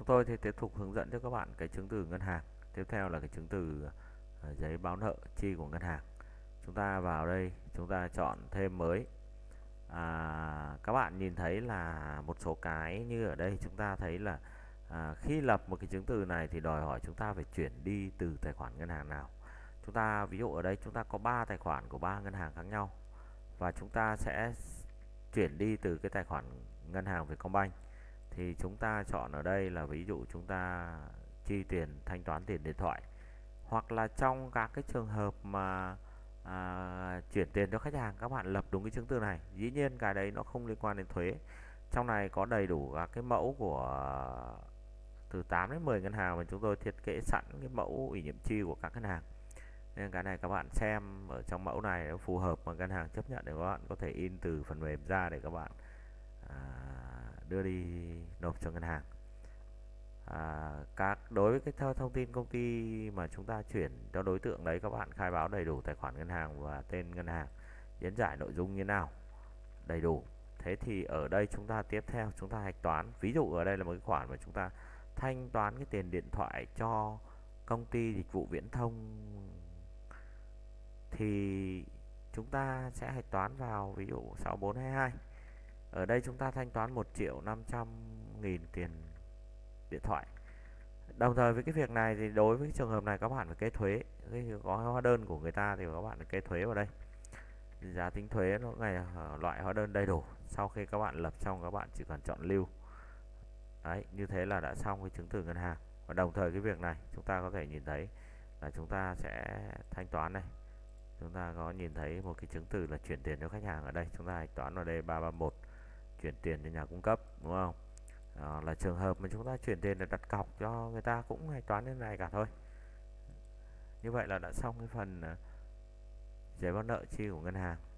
tôi thì tiếp tục hướng dẫn cho các bạn cái chứng từ ngân hàng. Tiếp theo là cái chứng từ giấy báo nợ chi của ngân hàng. Chúng ta vào đây, chúng ta chọn thêm mới. Các bạn nhìn thấy là một số cái như ở đây chúng ta thấy là khi lập một cái chứng từ này thì đòi hỏi chúng ta phải chuyển đi từ tài khoản ngân hàng nào. Chúng ta ví dụ ở đây chúng ta có 3 tài khoản của 3 ngân hàng khác nhau và chúng ta sẽ chuyển đi từ cái tài khoản ngân hàng Vietcombank, thì chúng ta chọn ở đây là ví dụ chúng ta chi tiền thanh toán tiền điện thoại, hoặc là trong các cái trường hợp mà chuyển tiền cho khách hàng các bạn lập đúng cái chứng từ này. Dĩ nhiên cái đấy nó không liên quan đến thuế. Trong này có đầy đủ các cái mẫu của từ 8 đến 10 ngân hàng mà chúng tôi thiết kế sẵn cái mẫu ủy nhiệm chi của các ngân hàng, nên cái này các bạn xem ở trong mẫu này nó phù hợp mà ngân hàng chấp nhận, để các bạn có thể in từ phần mềm ra để các bạn đưa đi nộp cho ngân hàng. Đối với cái thông tin công ty mà chúng ta chuyển cho đối tượng đấy, các bạn khai báo đầy đủ tài khoản ngân hàng và tên ngân hàng, diễn giải nội dung như nào đầy đủ. Thế thì ở đây chúng ta tiếp theo chúng ta hạch toán. Ví dụ ở đây là một cái khoản mà chúng ta thanh toán cái tiền điện thoại cho công ty dịch vụ viễn thông, thì chúng ta sẽ hạch toán vào ví dụ 6422. Ở đây chúng ta thanh toán 1.500.000 tiền điện thoại. Đồng thời với cái việc này thì đối với trường hợp này các bạn phải kê thuế. Khi có hóa đơn của người ta thì các bạn phải kê thuế vào đây. Giá tính thuế nó ngày loại hóa đơn đầy đủ. Sau khi các bạn lập xong các bạn chỉ cần chọn lưu. Đấy, như thế là đã xong cái chứng từ ngân hàng. Và đồng thời cái việc này chúng ta có thể nhìn thấy là chúng ta sẽ thanh toán này. Chúng ta có nhìn thấy một cái chứng từ là chuyển tiền cho khách hàng. Ở đây chúng ta hạch toán vào đây 331, chuyển tiền cho nhà cung cấp, đúng không? Là trường hợp mà chúng ta chuyển tiền để đặt cọc cho người ta cũng hạch toán như này cả thôi. Như vậy là đã xong cái phần giấy báo nợ chi của ngân hàng.